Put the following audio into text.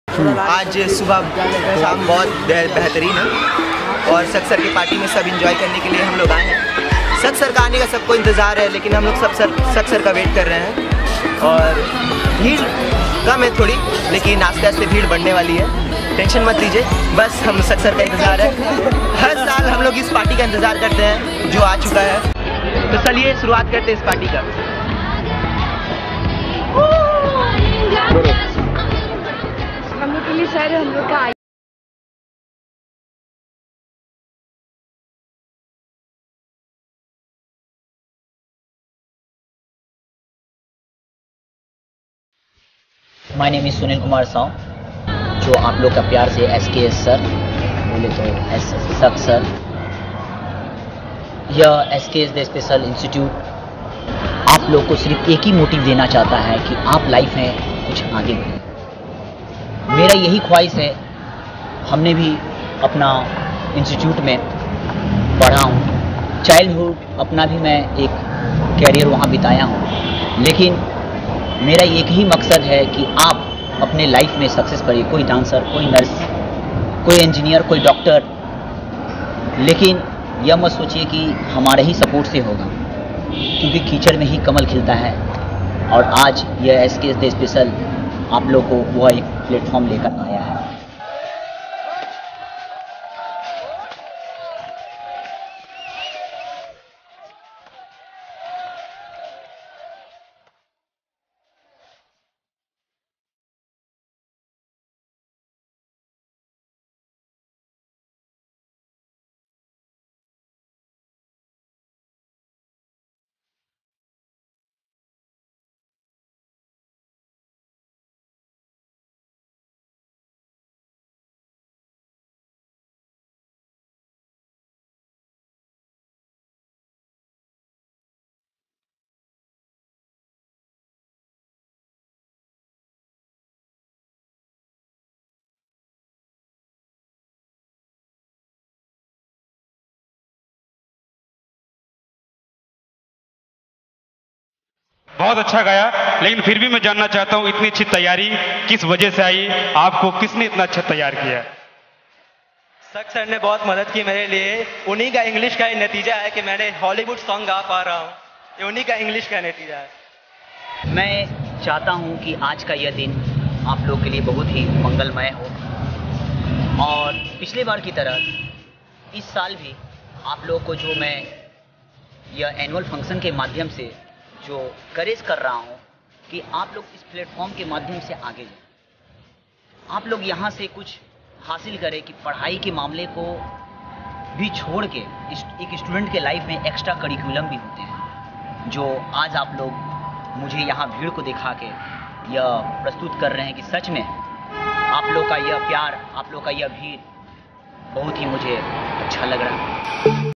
आज सुबह शाम बहुत बेहतरीन है और सक सर की पार्टी में सब इंजॉय करने के लिए हम लोग आए हैं। सक सर का आने का सबको इंतज़ार है, लेकिन हम लोग सक सर का वेट कर रहे हैं और भीड़ कम है थोड़ी, लेकिन आस्ते आस्ते भीड़ बढ़ने वाली है। टेंशन मत लीजिए, बस हम सक सर का इंतज़ार है। हर साल हम लोग इस पार्टी का इंतज़ार करते हैं जो आ चुका है, तो चलिए शुरुआत करते हैं इस पार्टी का। हम लोग के लिए सर हम लोग का my name is Sunil Kumar Sao, जो आप लोग का प्यार से SKS सर बोले तो सक सर। यह SKS द स्पेशल इंस्टीट्यूट आप लोग को सिर्फ एक ही मोटिव देना चाहता है कि आप लाइफ में कुछ आगे बढ़ें। मेरा यही ख्वाहिश है। हमने भी अपना इंस्टीट्यूट में पढ़ा हूँ, चाइल्डहुड अपना भी मैं एक कैरियर वहाँ बिताया हूँ, लेकिन मेरा एक ही मकसद है कि आप अपने लाइफ में सक्सेस करिए। कोई डांसर, कोई नर्स, कोई इंजीनियर, कोई डॉक्टर, लेकिन यह मत सोचिए कि हमारे ही सपोर्ट से होगा, क्योंकि कीचड़ में ही कमल खिलता है। और आज यह SKS द स्पेशल आप लोग को वह एक प्लेटफॉर्म लेकर आया है। बहुत अच्छा गाया, लेकिन फिर भी मैं जानना चाहता हूं इतनी अच्छी तैयारी किस वजह से आई, आपको किसने इतना अच्छा तैयार किया? सक सर ने बहुत मदद की मेरे लिए। उन्हीं का इंग्लिश का ही नतीजा है कि मैंने हॉलीवुड सॉन्ग गा पा रहा हूँ। ये उन्हीं का इंग्लिश का नतीजा है। मैं चाहता हूं कि आज का यह दिन आप लोग के लिए बहुत ही मंगलमय हो, और पिछले बार की तरह इस साल भी आप लोग को जो मैं यह एनुअल फंक्शन के माध्यम से जो करेज कर रहा हूं कि आप लोग इस प्लेटफॉर्म के माध्यम से आगे जाएं। आप लोग यहाँ से कुछ हासिल करें कि पढ़ाई के मामले को भी छोड़ के एक स्टूडेंट के लाइफ में एक्स्ट्रा करिकुलम भी होते हैं, जो आज आप लोग मुझे यहाँ भीड़ को दिखा के यह प्रस्तुत कर रहे हैं कि सच में आप लोग का यह प्यार, आप लोग का यह भीड़ बहुत ही मुझे अच्छा लग रहा है।